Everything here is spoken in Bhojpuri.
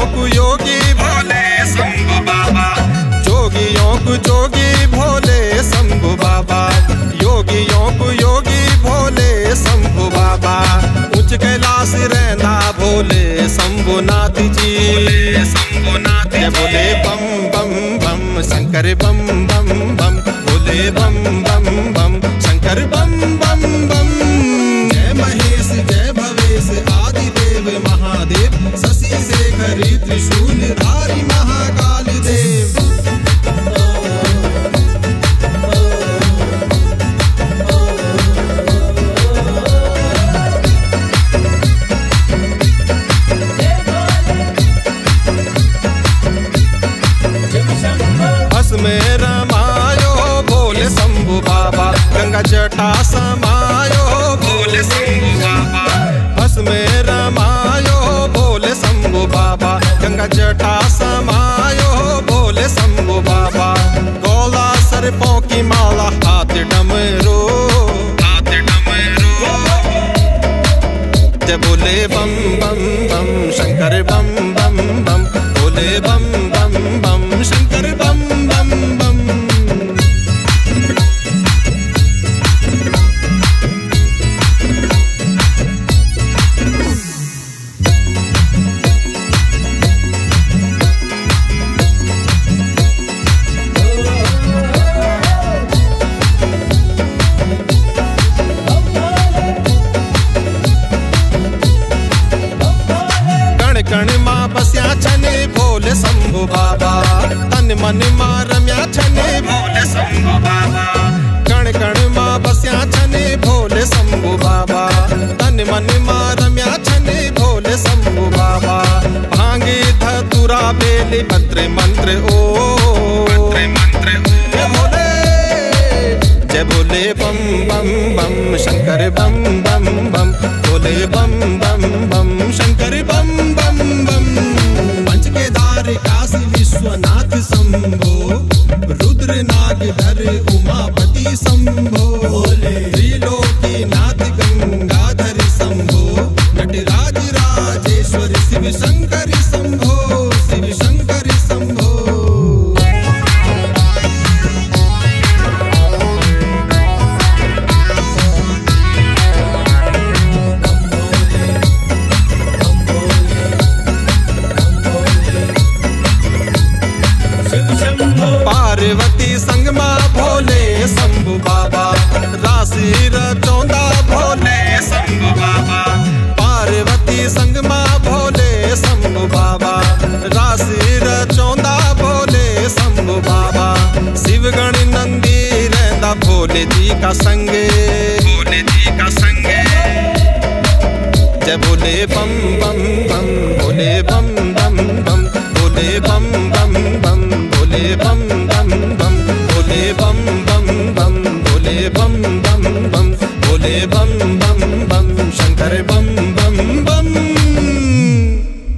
को योगी भोले शंभु बाबा, जोगियों को जोगी भोले शंभु बाबा, योगियों को योगी भोले शंभु बाबा। उच्च कैलाश रहना भोले शंभुनाथ जी, शंभुनाथ बोले बम बम बम शंकर बम बम बम, बोले बम बम बम शंकर बम बम बम। जय महेश जय भवेश आदिदेव महादेव, शशि शेखरी त्रिशूलधारी महाकाल देव। में रमायो भोले शंभु बाबा, गंगा जटा समायो भोले शंभु बाबा। बस में रमायो भोले शंभु बाबा, गंगा जटा समायो भोले शंभु बाबा। गोला सर्पों की माला हाथ डमरू, हाथ डमरू। जय बोले बम बम बम शंकर बम बम बम, बोले बम बम बम शंकर बम बम बम। कण मां बस्या छने भोले शंभु बाबा, तन मन मां रम्या छने भोले शंभु बाबा। कण कण मां बस्या छने भोले शंभु बाबा, तन मन मां रम्या छने भोले शंभु बाबा। भांगे धतुरा बेले भद्र मंत्र ओ, भद्र मंत्र ओ। जय भोले जय भोले बम बम बम शंकर बम बम बम, भोले बम बम बम शंकर बम बम बम। पंच केदार काशी विश्वनाथ शंभो, रुद्र नागधर उमापति शंभो, त्रिलोकी नाथ गंगाधर शंभो, नटराज राजेश्वर शिव शंकर शंभो, शिव शंकर शंभो। पार्वती संग मां भोले शंभु बाबा, राशि रचौंदा भोले शंभु बाबा। पार्वती संग मां भोले शंभु बाबा, राशि रचौंदा भोले शंभु बाबा। शिवगण नंदी रहंदा भोले जी का संगे, भोले जी का संगे। जय भोले बम बम